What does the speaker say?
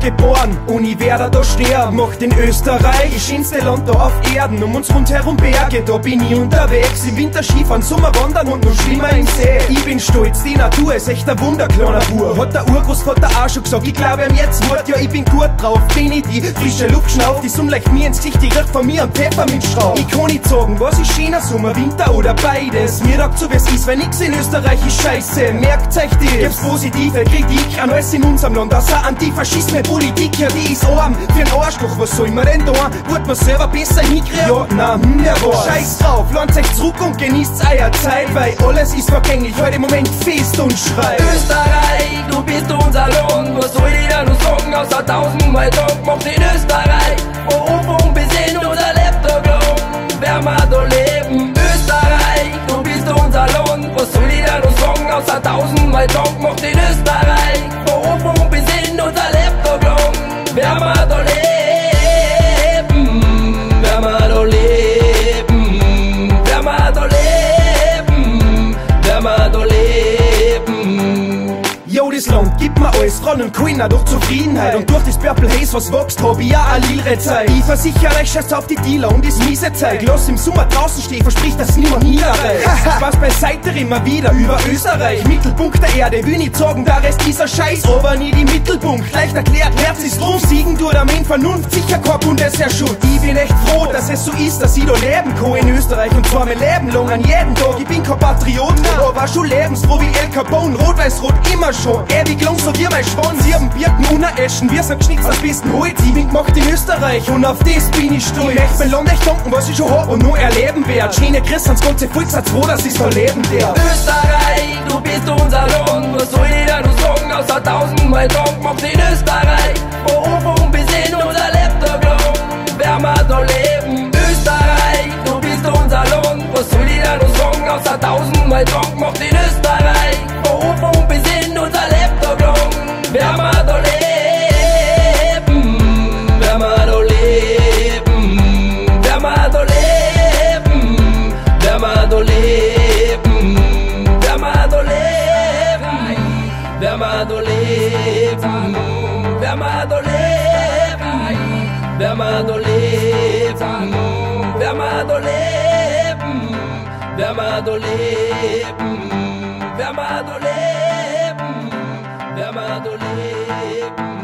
geboren, Uni werde da sterben. Macht in Österreich das schönste Land da auf Erden. Um uns rundherum Berge, da bin ich unterwegs. Im Winter Skifahren, Sommer wandern und noch schlimmer im See. Ich bin stolz, die Natur ist echt ein Wunder, kleiner Bub. Hat der Urgroßvater auch schon gesagt, ich glaube ihm jetzt Wort. Ja, ich bin gut drauf, bin ich die frische Luft schnauf. Die Sonne leicht mir ins Gesicht, die riecht von mir am Pfefferminzstrauch. Ich kann nicht sagen, was ist schöner, Sommer, Winter oder beides. Mir sagt so, wie's ist, wenn nix in Österreich ist scheiße. Merkt euch das, gibt's positive Kritik an alles in unserem Land, außer Antifaschismus, Politik, ja die ist arm. Für einen Arschloch, was soll man denn da? Wird man selber besser hinkriegen? Ja, na, wer war's? Scheiß drauf, lernt euch zurück und genießt euer Zeit, weil alles ist vergänglich, heute im Moment fest und schreit. Österreich, du bist unser Land, was soll ich da noch sagen, außer tausendmal Dank macht in Österreich. Von Anfang bis hin unser Lebtag lang, wer wir da leben. Österreich, du bist unser Land, was soll ich da noch sagen, außer tausendmal Dank macht in Österreich. Von Anfang bis hin unser Lebtag lang, wer wir da leben. Wer wir da leben, wer wir da leben, wer wir da leben. Jo, das Land gibt mir alles, Frauen und Kinder durch Zufriedenheit. Und durch das Purple Haze, was wächst, hab ich auch eine lilre Zeit. Ich versichere euch, scheiß auf die Dealer und das miese Zeug. Lass im Sommer draußen stehen, verspricht, dass niemand niederreicht. Spaß beiseite immer wieder über Österreich. Mittelpunkt der Erde, will nicht sagen, der Rest ist ein Scheiß, aber nie die Mittelpunkt. Leicht erklärt, Herz ist drum, siegen durch der Main Vernunft, sicher kein Bundesheerschutz. Ich bin echt froh, dass es so ist, dass ich da leben kann in Österreich. Und zwar mein Leben lang, an jeden Tag. Ich bin kein Patriot, aber schon lebensfroh wie El Capone. Rot-Weiß-Rot immer schon, ewig lang so wie mein Schwanz. Sieben Birken ohne Eschen, wir sind geschnitzt aus besten Holz. Ich bin gemacht in Österreich und auf das bin ich stolz. Ich möchte mein Land echt danken, was ich schon hab und nur erleben werd. Schöne Christ ans ganze Volk, seid froh, dass ich's da leben darf. Österreich, du bist unser Land, was soll ich da noch sagen, außer tausendmal Dank macht in Österreich. Von Anfang bis hin unser Lebtag lang, wer wir da leben. Österreich, du bist unser Land, was soll ich da noch sagen, außer tausendmal Dank macht in Österreich. Von Anfang bis hin unser Lebtag lang, wer wir da leben, wer wir da leben, wer wir da leben, wer wir da leben, wer wir da leben, wer wir da leben, wer wir da leben, wer wir da leben, wer wir da leben, wer wir da leben, wer wir da leben, wer wir da leben.